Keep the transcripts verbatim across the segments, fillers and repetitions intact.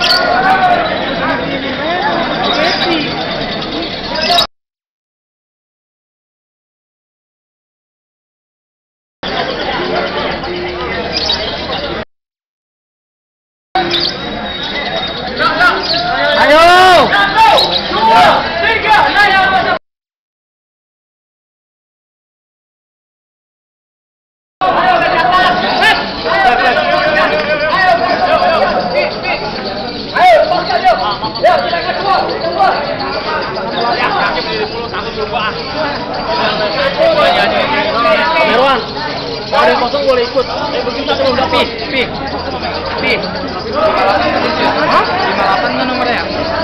Merwan, kalau ada yang kosong boleh ikut. Eh begitu satu udah pi, pi, pi. Hah? lima delapan kan nomornya?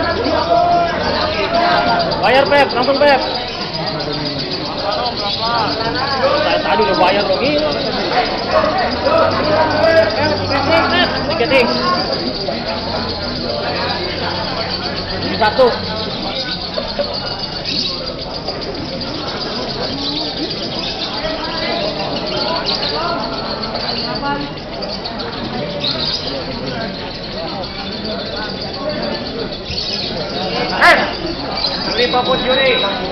Bayar Pep, langsung Pep. Saya tadi udah bayar loh gila. Tiketing. Ini satu. Eh, beli papun juri.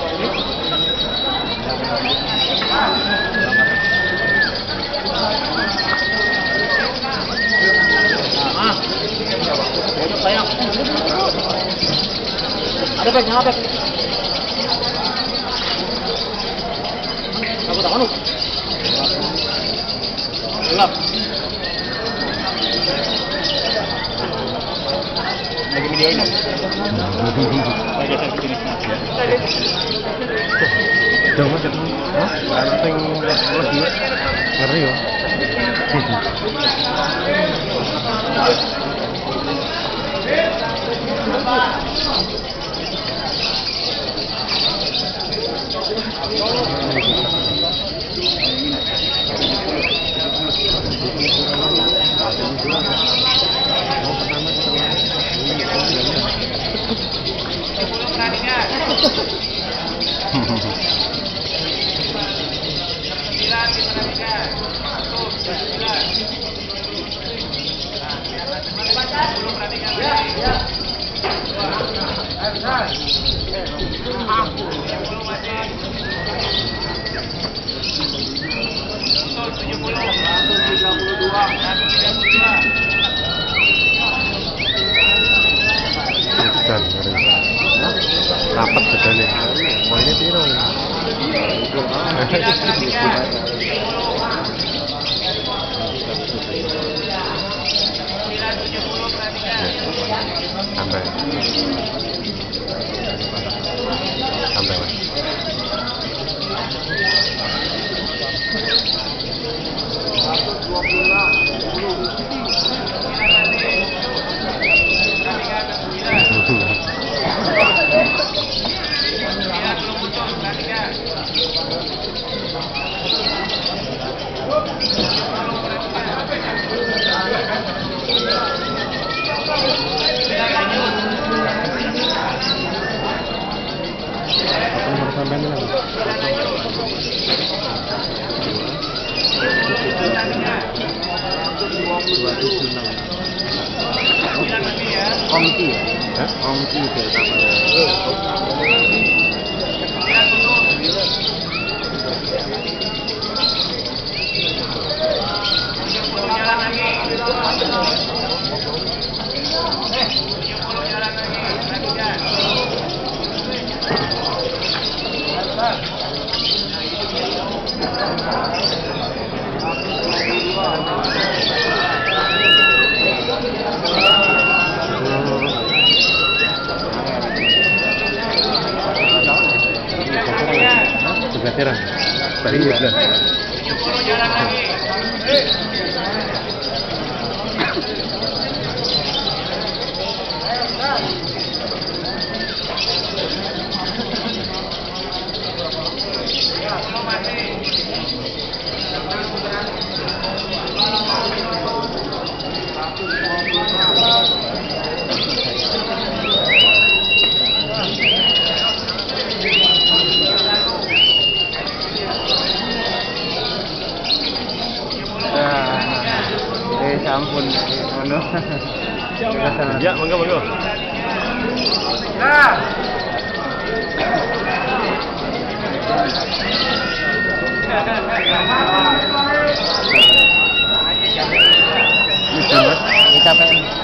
Ah, banyak sayang. Ada Pep, nyala Pep. Aku tak mau. Gelap. Lagi video ini. Lagi saya begini. Jangan jangan. Hah? Anak yang lagi ngeri ya. Rapat bedanya. Poinnya piro? Sampai. Sampai. Ongki ya? Hah? Ongki delta Veteran, tadi ya. Ampun, Ya, monggo monggo. Nah. Ini Mas. Ini sampai